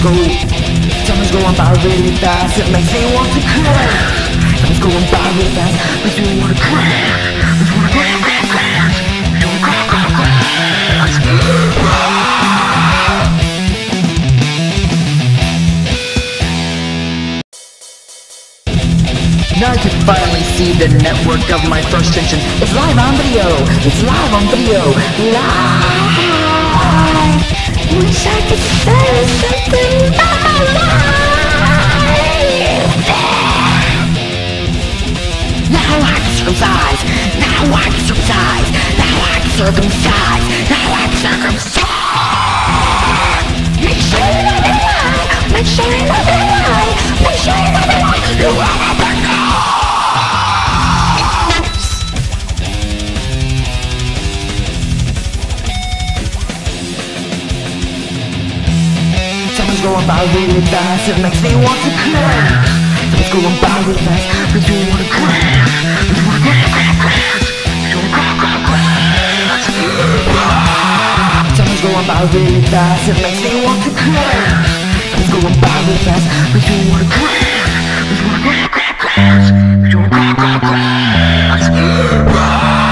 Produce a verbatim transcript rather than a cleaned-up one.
go. Time's going by really fast, it makes me want to crash. Time's going by really fast, makes me want to crash. Makes me want to crash, crash, crash. Makes me want to crash, crash, crash. Now I can finally see the network of my first tension. It's live on video. It's live on video. Live. Wish I could say something about my life. Now I can circumcise. Now I can circumcise. Now I can circumcise. Now I can circumcise. Make sure you're not in line. Make sure you're not in line. Make sure you're not in line. You have a big Time's going by really fast, it makes me want to crash. Time's going by really fast, makes me want to crash. Makes me want to crash, crash, crash. Makes me want to crash, crash, crash. Time's going by really fast, it makes me want to crash. Time's going by really fast, makes me want to crash. Makes me want to crash, crash, crash. Makes me want to crash, crash, crash.